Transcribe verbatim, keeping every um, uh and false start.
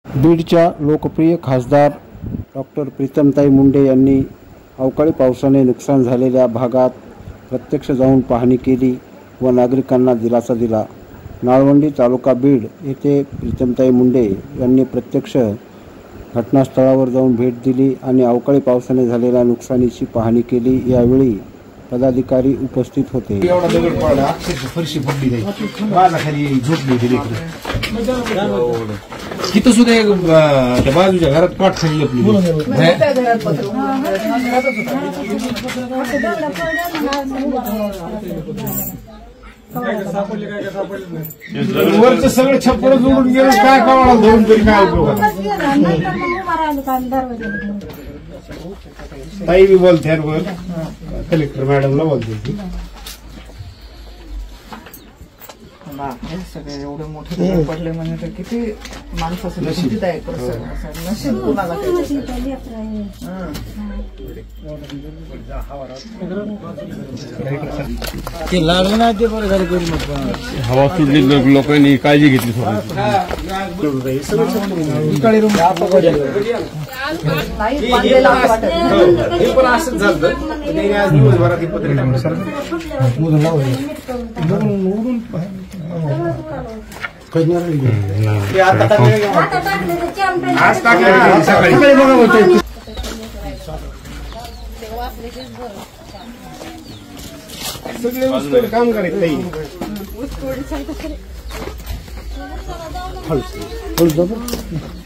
बीडच्या लोकप्रिय खासदार डॉक्टर प्रीतमताई मुंडे यांनी अवकाळी पावसाने नुकसान झालेल्या भागात प्रत्यक्ष जाऊन पाहणी केली व नागरिकांना दिलासा दिला। नाळवंडी तालुका बीड येथे प्रीतमताई मुंडे यांनी प्रत्यक्ष घटनास्थळावर जाऊन भेट दिली आणि अवकाळी पावसाने झालेल्या नुकसानीची पाहणी केली। यावेळी पदाधिकारी उपस्थित होते। एवढा दगड पडला, अक्षरशः फरशी पडली नाही, बाजाखाली झोपली होती लेकरं। तिथं सुद्धा एक त्या बाजूच्या घरात पाठ खाली लपली। वरचं सगळं छप्पर जोडून गेलं, काय कावळा धरून तरी काय उपयोग। ताई बी बोलते वर, कलेक्टर मॅडमला बोलते। सगळे एवढे मोठे पडले म्हणजे तर किती माणसाचं नशीब आहे, नशीब कुणाला ते लागलं ना ते बरं झालं करून हवा सुटली, लोकांनी काळजी घेतली। हे पण असंच झालं, आज दिवसभरात ही पत्रे आज टाकले सकाळी सगळे ऊसतोड काम करायचं नाही।